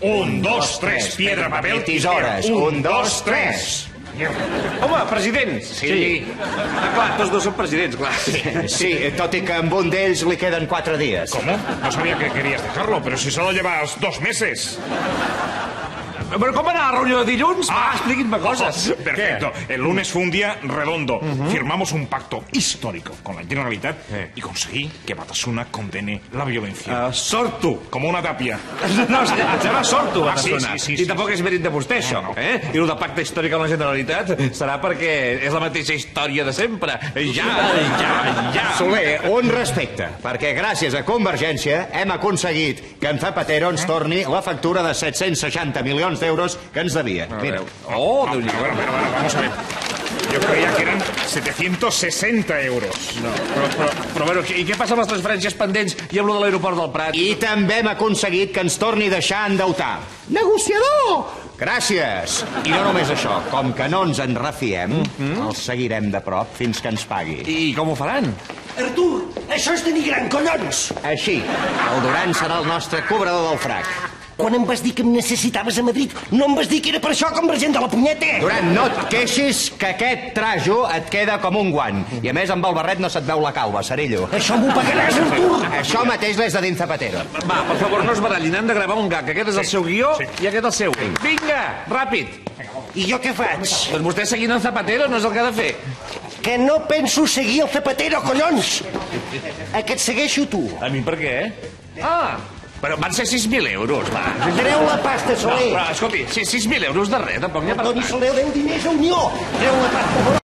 Un, dos, tres, piedra, paper, tisores. Un, dos, tres. Home, president! Sí. Clar, tots dos són presidents, clar. Sí, tot i que amb un d'ells li queden 4 dies. ¿Cómo? No sabía que querías dejarlo, pero si solo llevas 2 meses. Però com va anar la reunió de dilluns? Expliquin-me coses. Perfecto. El lunes fue un día redondo. Firmamos un pacto histórico con la Generalitat y conseguí que Batasuna condene la violencia. Sort tu. Como una tapia. No, em sembla sort tu, Batasuna. Sí. I tampoc és mèrit de vostè, això. I el de pacte històric amb la Generalitat serà perquè és la mateixa història de sempre. Ja. Soler, un respecte, perquè gràcies a Convergència hem aconseguit que en Zapatero ens torni la factura de 760 milions d'euros que ens devia. Mira. Oh, Déu-n'hi-do. Bueno, vamos a ver. Yo creía que eran 760 euros. Però bueno, i què passa amb les transferències pendents i amb lo de l'aeroport del Prat? I també hem aconseguit que ens torni a deixar endeutar. Negociador! Gràcies! I no només això, com que no ens en refiem, el seguirem de prop fins que ens pagui. I com ho faran? Artur, això és denigrant, collons! Així, el Duran serà el nostre cobrador del frac. Quan em vas dir que em necessitaves a Madrid, no em vas dir que era per això Convergent de la punyeta! Duran, no et queixis que aquest trajo et queda com un guant. I a més, amb el barret no se't veu la calva, Cerillo. Això m'ho pagaràs, Artur! Això mateix l'és de dins Zapatero. Va, per favor, no es barallin, hem de gravar un gag. Aquest és el seu guió i aquest el seu. Vinga, ràpid. I jo què faig? Doncs vostè seguint el Zapatero no és el que ha de fer. Que no penso seguir el Zapatero, collons! Que et segueixo tu. A mi per què? Però van ser 6.000 euros, va. Treu la pasta, Soler! Però, escolti, 6.000 euros de res, tampoc n'hi ha per Doni Soler 10 diners a Unió! Treu la pasta,